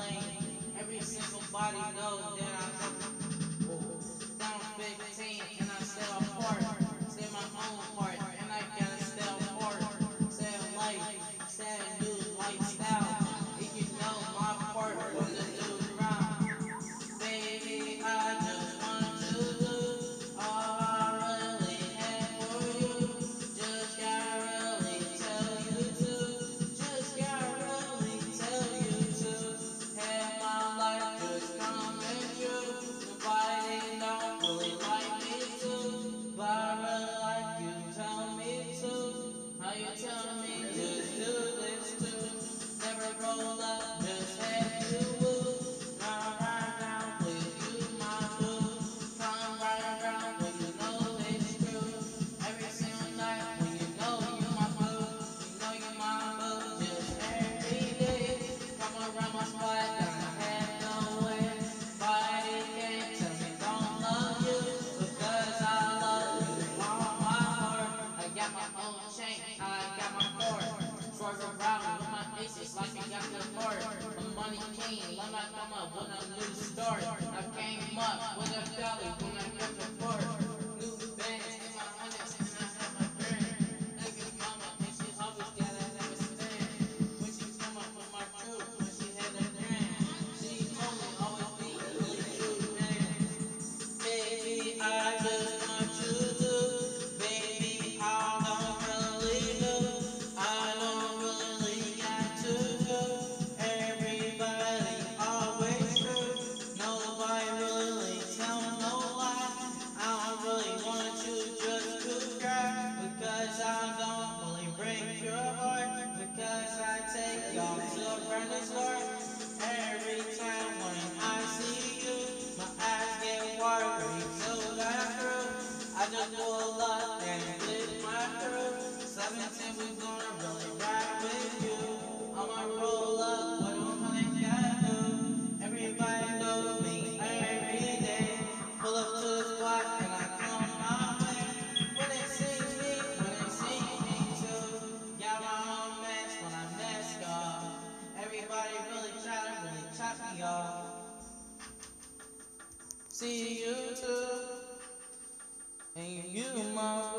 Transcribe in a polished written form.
lane. Every single body knows that I'm down 15 and I stay apart. Stay my own part and I gotta stay apart. Stay life, stay new lifestyle. If you know my part from the new round. Baby, I just want to do all I really have for you. Just gotta really tell you to. Just gotta really tell you to. Have my life just coming true. Nobody don't really like me to, but I really like you. Tell me to. How you tell me just do this too? Never roll up, just have you move. Come right around with you, my boo. Come right around when you know it's true. Every single night when you know you my boo. You know you my boo. Just every day. Come around my spot, gotta have no way. Body can't tell me don't love you because I love you all my heart. I got my own chain, I got my heart. Swerve around with my aces like I got the heart. The money came when I come up with a new start. I came up with a dollar when I got the part. New bands in my hundreds and I have my grand. Niggas mama and she always gotta have a stand. When she come up with my crew, when she had a grand, she told me always be really true, man. Baby, I just want you to. Baby, I don't really know. I don't really got to do. Everybody always true. Nobody really tell no lie. I don't really want you just to cry because I don't really break your heart. Because I take y'all to a brand new start. Every time when I see you, my eyes get watery, so that through. I just pull up and with my crew. 17, we gonna really ride with you. I'ma roll up, what am I gotta do? Everybody know me every day. Pull up to the spot and I come my way. When they see me too. Got my own mess when I mess up. Everybody really try to really chop me off. See you too, and you my